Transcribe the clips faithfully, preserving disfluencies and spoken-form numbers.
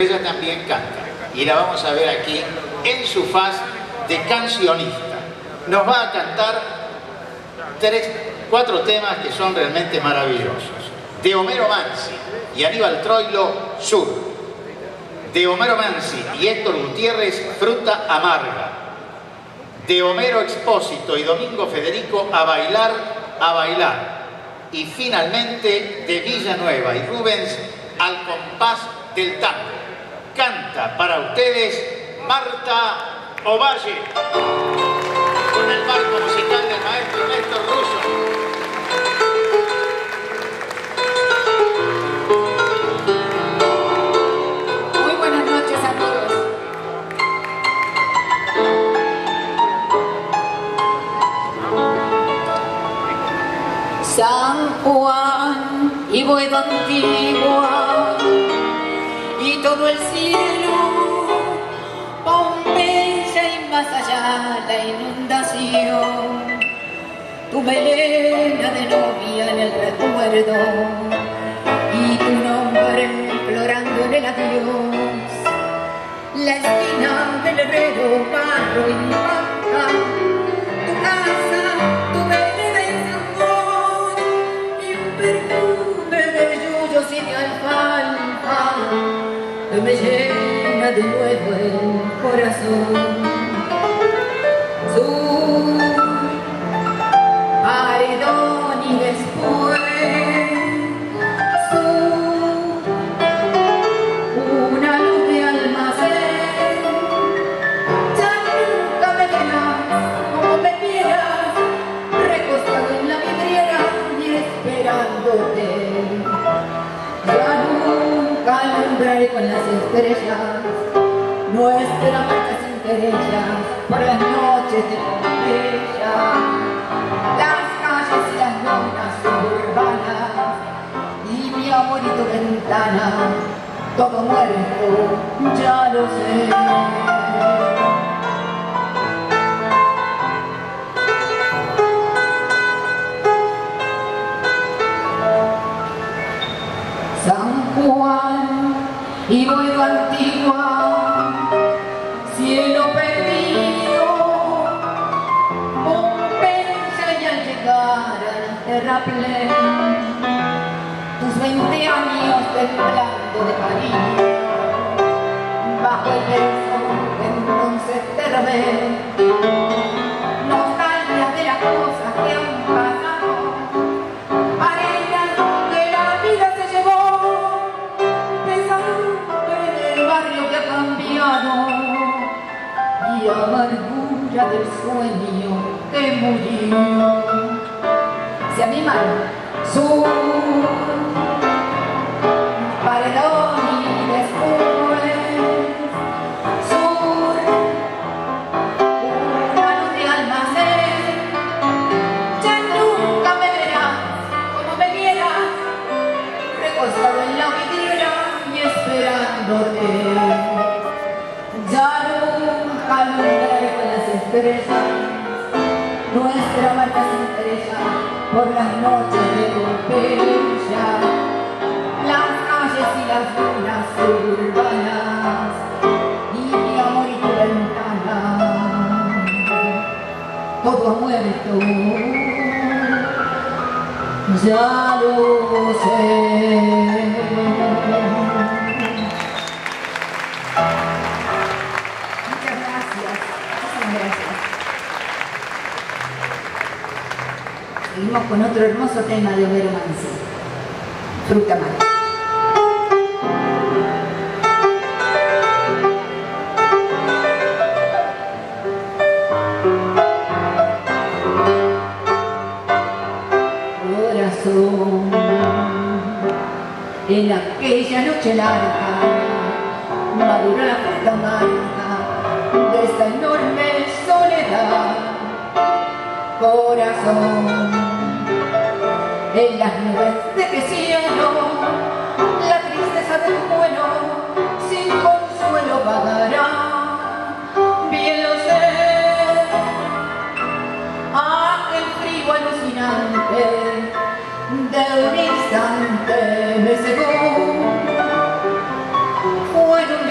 Ella también canta y la vamos a ver aquí en su faz de cancionista. Nos va a cantar tres, cuatro temas que son realmente maravillosos. De Homero Mansi y Aníbal Troilo, Sur. De Homero Mansi y Héctor Gutiérrez, Fruta Amarga. De Homero Expósito y Domingo Federico, A Bailar, A Bailar. Y finalmente de Villanueva y Rubens, Al Compás del Tango. Canta para ustedes Marta Ovalle, con el marco musical del maestro Néstor Russo. San Juan y Boedo Antigua y todo el cielo, Pompeya y más allá la inundación, tu melena de novia en el recuerdo y tu nombre implorando en el adiós, la esquina del herrero, barro y vaca, tu casa, tu vereda y San y un perfume de yuyos y de alfalfa que me llena de nuevo el corazón. Sur, paredón y después sur, una luz de almacén. Ya nunca me verás como me vieras, recostado en la vidriera y esperándote. Ya nunca alumbraré con las estrellas nuestra marcha sin querellas por las noches de Pompeya, las calles y las lunas urbanas y mi amor y tu ventana, todo muerto, ya lo sé. San Juan y Boedo Antigua, cielo perdido, Pompeya y al llegar al terraplén, tus veinte años temblando de cariño, bajo el beso que entonces te robé, nostalgias de las cosas que han pasado, arenas que la vida se llevó, pensando en el barrio que ha cambiado y amargura del sueño que murió. Se animan, sur, paredón y después sur, una luz de almacén. Ya nunca me verás como me vieras, recostado en la vidriera y esperándote. Ya nunca alumbraré con las estrellas nuestra marca sin estrella por las noches de Pompeya, las calles y las lunas urbanas y mi amor y tu ventana, todo ha muerto, ya lo sé. Muchas gracias, muchas gracias. Seguimos con otro hermoso tema de Homero Mansi, Fruta Amarga. Corazón, en aquella noche larga madura la fruta amarga de esta enorme soledad. Corazón, en las nubes de que cielo la tristeza del vuelo sin consuelo vagará. Bien lo sé, aquel frío alucinante de un instante me cegó. Fueron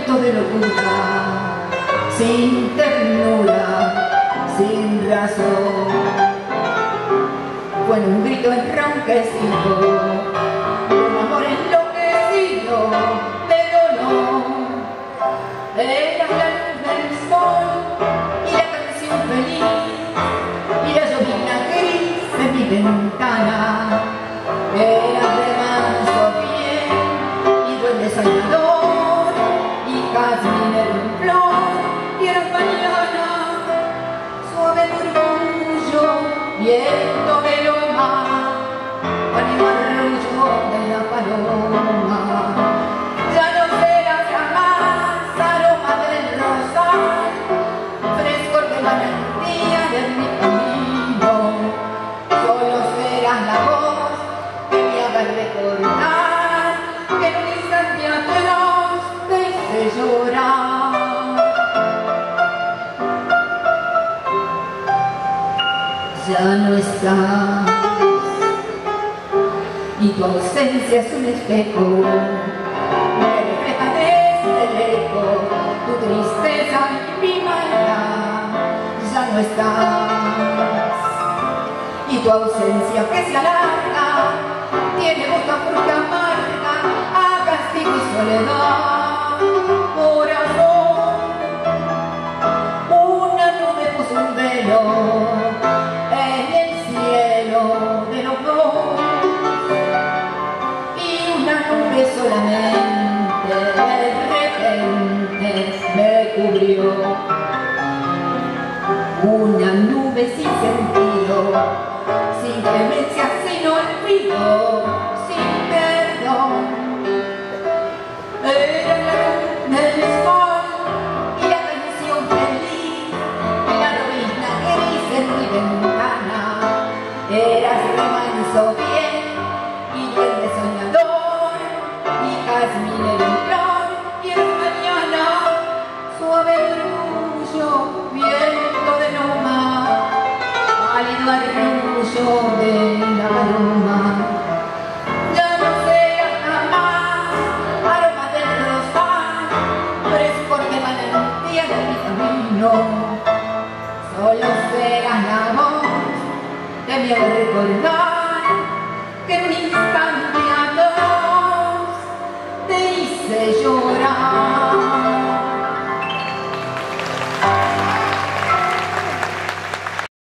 viento de locura, sin ternura, sin razón. Fue en un grito enronquecido, un amor enloquecido de dolor. Era la luz del sol y la canción feliz y la llovina gris de mi ventana. Era de manso bien y duende soñador y jazmín en flor y era mañana suave murmullo, viento de loma, pálido arrullo de la paloma. Ya no serás jamás aroma del rosal, frescor de manantía de mi camino. Solo serás la voz que me haga recordar que en un instante atrás te hice llorar. Ya no estás y tu ausencia es un espejo que refleja desde lejos tu tristeza y mi maldad. Ya no estás y tu ausencia que se alarga tiene boca fruta amarga a castigo y soledad. Corazón, una nube puso un velo en el cielo de los dos y una nube solamente de repente me cubrió. Una nube sin sentido, sin clemencia, sin olvido, sin perdón. Era la luz del sol y la canción feliz y la llovina gris en mi ventana. Eras remanso bien y duende soñador y jazmín en flor y en mañana suave murmullo, viento de loma, pálido arrullo de la paloma. Ya no serás jamás aroma del rosal, frescor de manantía de mi camino. Solo serás la voz que me haga recordar